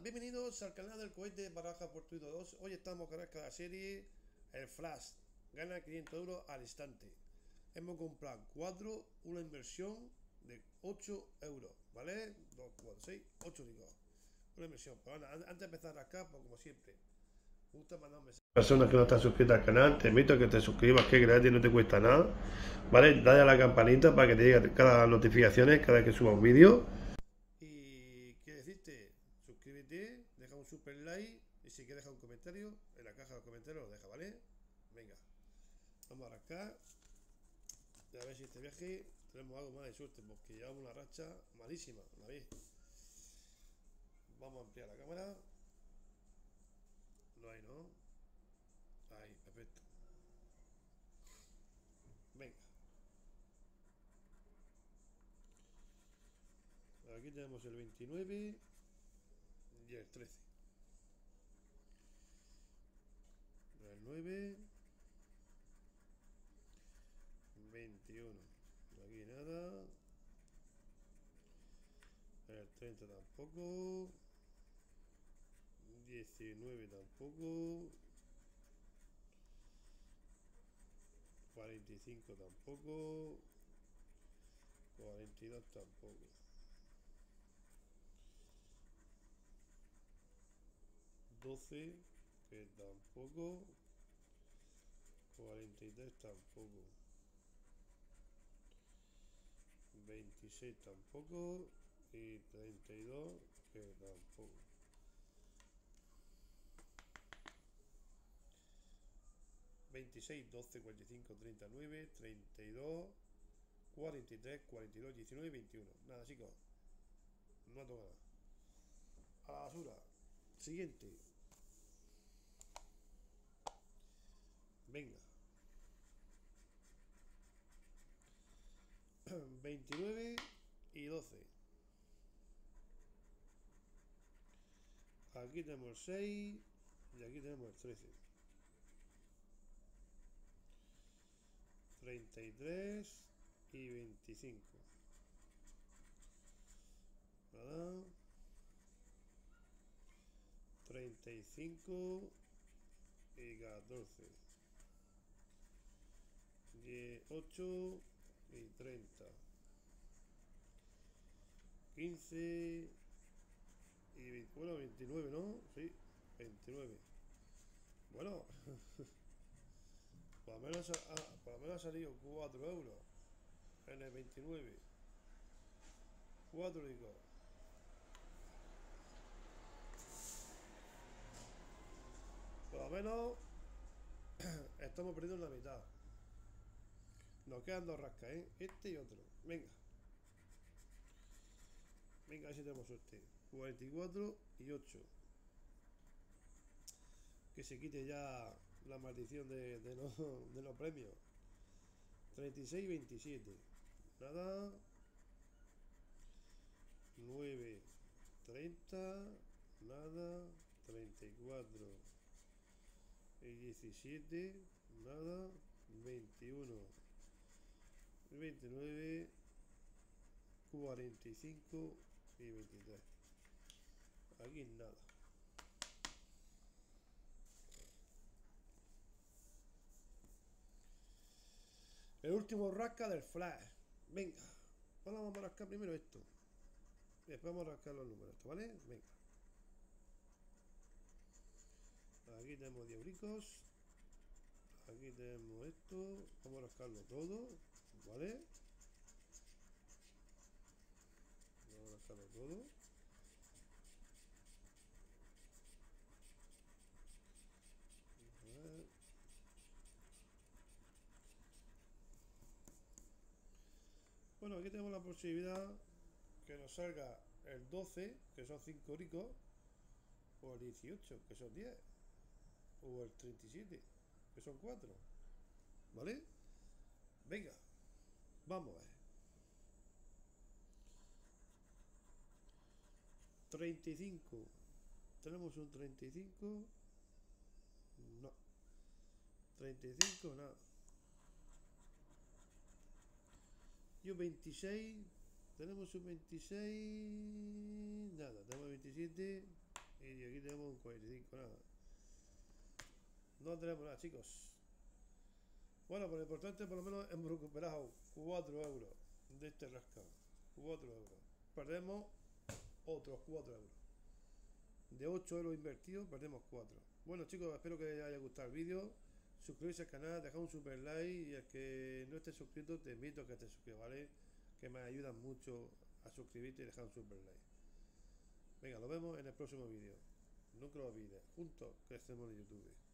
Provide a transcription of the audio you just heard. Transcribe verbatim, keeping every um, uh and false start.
bienvenidos al canal del cohete Baraja Fortuito dos. Hoy estamos con cada serie, el Flash. Gana quinientos euros al instante. Hemos comprado cuatro, una inversión de ocho euros, ¿vale? dos, cuatro, seis, ocho digo. Una inversión. Pero bueno, antes de empezar acá, pues como siempre, me gusta mandar un mensaje. Personas que no están suscritas al canal, te invito a que te suscribas, que es gratis, no te cuesta nada, ¿vale? Dale a la campanita para que te lleguen cada las notificaciones cada vez que suba un vídeo. Y qué decirte, suscríbete, deja un super like y si quieres dejar un comentario, en la caja de comentarios lo deja, ¿vale? Venga, vamos a arrancar. Y a ver si este viaje tenemos algo más de suerte, porque llevamos una racha malísima, ¿la veis? Vamos a ampliar la cámara. No hay, ¿no? Ahí, perfecto. Venga. Aquí tenemos el veintinueve y el trece. El nueve, veintiuno. Aquí nada. El treinta tampoco. diecinueve tampoco. cuarenta y cinco tampoco. cuarenta y dos tampoco. doce, que tampoco. cuarenta y tres tampoco. veintiséis tampoco. Y treinta y dos, que tampoco. veintiséis, doce, cuarenta y cinco, treinta y nueve, treinta y dos, cuarenta y tres, cuarenta y dos, diecinueve, veintiuno. Nada, chicos. No toca nada. A la basura. Siguiente. Venga. veintinueve y doce. Aquí tenemos el seis y aquí tenemos el trece. treinta y tres y veinticinco. Nada. treinta y cinco y catorce. ocho y treinta. quince y veinte, bueno, veintinueve, ¿no? Sí, veintinueve. Bueno, por lo menos ha, por lo menos ha salido cuatro euros en el veintinueve. cuatro digo. Por lo menos estamos perdiendo la mitad. Nos quedan dos rascas, ¿eh? Este y otro. Venga. Venga, a ver si tenemos suerte. cuarenta y cuatro y ocho. Que se quite ya la maldición de, de, no, de los premios. treinta y seis y veintisiete. Nada. nueve, treinta. Nada. treinta y cuatro y diecisiete. Nada. veintiuno y veintinueve. cuarenta y cinco y veintitrés. Aquí nada. El último rasca del Flash. Venga. Ahora vamos a rascar primero esto. Y después vamos a rascar los números, ¿vale? Venga. Aquí tenemos diez bricos. Aquí tenemos esto. Vamos a rascarlo todo, ¿vale? Vamos a rascarlo todo. Bueno, aquí tenemos la posibilidad que nos salga el doce, que son cinco ricos, o el dieciocho, que son diez, o el treinta y siete, que son cuatro, ¿vale? Venga, vamos a ver. treinta y cinco, tenemos un treinta y cinco, no, treinta y cinco, nada. Y un veintiséis, tenemos un veintiséis, nada, tenemos veintisiete Y aquí tenemos un cuarenta y cinco, nada. No tenemos nada, chicos. Bueno, por lo importante, por lo menos hemos recuperado cuatro euros de este rascado. cuatro euros. Perdemos otros cuatro euros. De ocho euros invertidos, perdemos cuatro. Bueno, chicos, espero que les haya gustado el vídeo. Suscribirse al canal, dejar un super like. Y el que no esté suscrito, te invito a que te suscribas, ¿vale? Que me ayudan mucho a suscribirte y dejar un super like. Venga, nos vemos en el próximo vídeo. Nunca lo olvides. Juntos crecemos en YouTube.